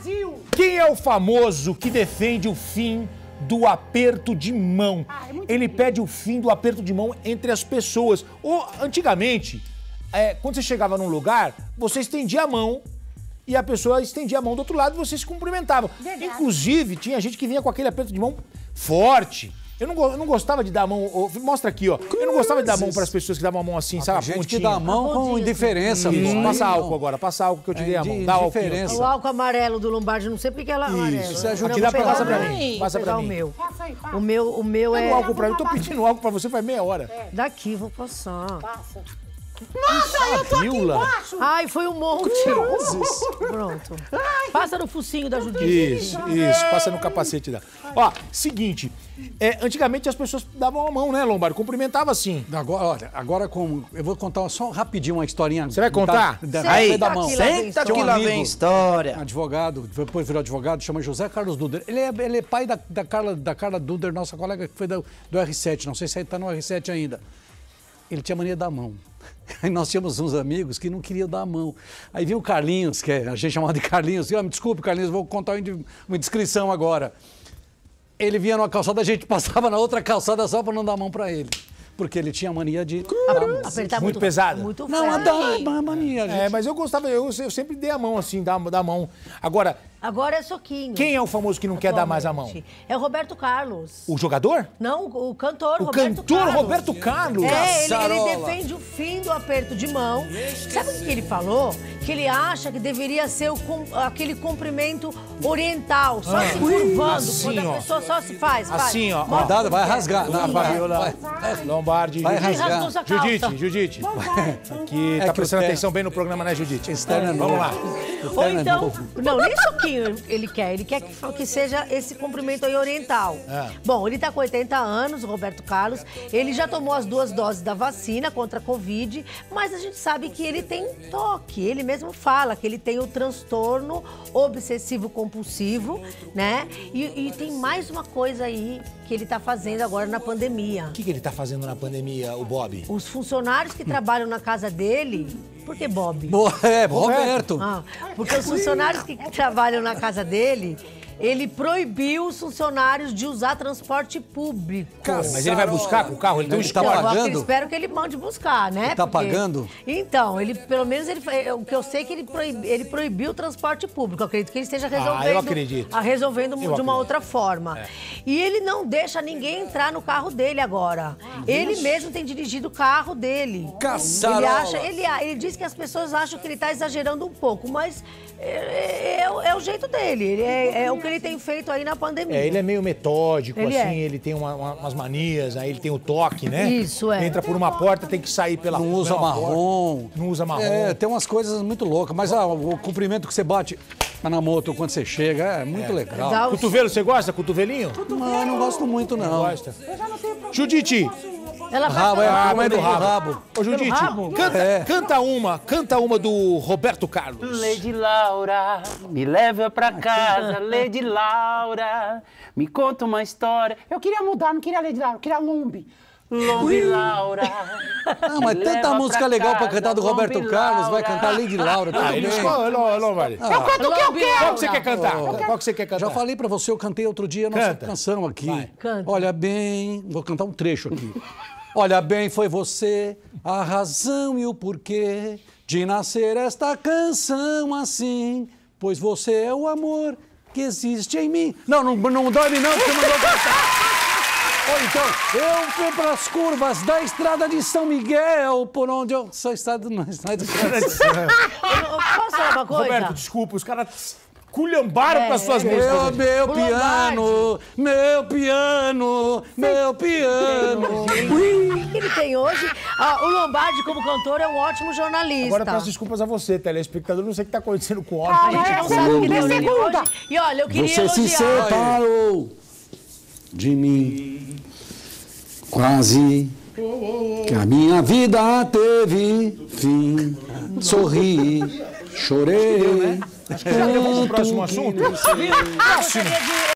Quem é o famoso que defende o fim do aperto de mão? Ele pede o fim do aperto de mão entre as pessoas. Ou, antigamente, quando você chegava num lugar, você estendia a mão e a pessoa estendia a mão do outro lado e vocês se cumprimentavam. Verdade. Inclusive, tinha gente que vinha com aquele aperto de mão forte. Eu não gostava de dar a mão... Mostra aqui, ó. Eu não gostava de dar a mão para as pessoas que davam a mão assim, sabe? A gente que dá a mão com indiferença. Passa álcool agora, passa álcool que eu te dei a mão. Dá álcool. O álcool amarelo do Lombardi, não sei porque ela é amarelo. Isso, ajuda. Passa pra mim. Passa pra mim. O meu. Passa aí, passa. O meu é... Pega o álcool pra mim. Eu tô pedindo álcool pra você faz meia hora. Daqui, vou passar. Passa. Nossa, eu tô aqui embaixo. Ai, foi um monte. Pronto. Passa no focinho da Judite. Isso. Passa no capacete dela. Ó, seguinte. Antigamente as pessoas davam a mão, né, Lombardi? Cumprimentavam assim. Agora eu vou contar só rapidinho uma historinha. Você vai contar? Aí, da mão. Senta que lá vem história. Advogado, depois virou advogado, chama José Carlos Duder. Ele é pai da Carla Duder, nossa colega que foi do R7. Não sei se ele tá no R7 ainda. Ele tinha mania da mão. Aí nós tínhamos uns amigos que não queriam dar a mão. Aí vinha o Carlinhos, que a gente chamava de Carlinhos. Me desculpe, Carlinhos, vou contar uma indiscrição agora. Ele vinha numa calçada, a gente passava na outra calçada só para não dar a mão para ele. Porque ele tinha mania de... Apertar muito pesada. Muito não, a mania, gente. Mas eu gostava, eu sempre dei a mão assim, dar a mão. Agora é soquinho. Quem é o famoso que não quer dar mais a mão? É o Roberto Carlos. O jogador? Não, o cantor o Roberto cantor Carlos. Roberto Carlos. Ele defende o fim do aperto de mão. Sabe o que ele falou? Que ele acha que deveria ser aquele comprimento oriental, só se curvando, assim, quando a pessoa só se faz. Assim, ó. Cuidado, vai rasgar. Lombardi. Vai rasgar. Judite. Aqui, tá prestando atenção bem no programa, né, Judite? Vamos lá. Ou então, não, nem soquinho ele quer que seja esse comprimento aí oriental. Bom, ele tá com 80 anos, o Roberto Carlos, ele já tomou as 2 doses da vacina contra a Covid, mas a gente sabe que ele tem toque, ele mesmo fala que ele tem o transtorno obsessivo-compulsivo, né? E tem mais uma coisa aí que ele tá fazendo agora na pandemia. O que ele tá fazendo na pandemia, o Bob? Os funcionários que trabalham na casa dele... Por que Bob? Roberto. Porque os funcionários que trabalham na casa dele, ele proibiu os funcionários de usar transporte público. Mas ele vai buscar com o carro? Ele tá pagando? Eu espero que ele mande buscar, né? Ele tá pagando? Então, pelo menos o que eu sei é que ele proibiu o transporte público. Eu acredito que ele esteja resolvendo de uma outra forma. E ele não deixa ninguém entrar no carro dele agora. Ele mesmo tem dirigido o carro dele. Ele diz que as pessoas acham que ele está exagerando um pouco, mas é o jeito dele. É o que ele tem feito aí na pandemia. Ele é meio metódico, ele tem umas manias, aí ele tem o toque, né? Isso, Entra por uma porta, tem que sair pela Não usa marrom. Não usa marrom. Tem umas coisas muito loucas, mas o comprimento que você bate na moto quando você chega é muito legal. Cotovelo, você gosta? Cotovelinho? Não, não gosto muito, não. Não gosta. Judite! Ela vai do rabo. Ô, Judite, canta uma do Roberto Carlos. Lady Laura, me leva pra casa, Lady Laura, me conta uma história. Eu queria mudar, não queria Lady Laura, eu queria Lombi. Lombi Laura. Mas tanta música legal pra cantar do Roberto Carlos, vai cantar Lady Laura, tudo bem. Eu canto o que eu quero. Qual que você quer cantar? Qual que você quer cantar? Já falei pra você, eu cantei outro dia a nossa canção aqui. Olha bem, vou cantar um trecho aqui. Olha bem, foi você a razão e o porquê de nascer esta canção assim, pois você é o amor que existe em mim. Não dorme não, porque mandou cantar. Ou então, eu fui pelas curvas da estrada de São Miguel, por onde eu sou estado na estrada de São Miguel. Posso falar uma coisa? Roberto, desculpa, os caras culhambaram com as suas músicas. Meu piano. O que ele tem hoje? O Lombardi, como cantor, é um ótimo jornalista. Agora eu peço desculpas a você, telespectador. Não sei o que está acontecendo com o homem. A gente não sabe o que deu nele hoje. E olha, eu queria elogiar. Você se separou de mim, quase que a minha vida teve fim. Sorri, chorei. Acho que já vamos pro próximo assunto. Próximo.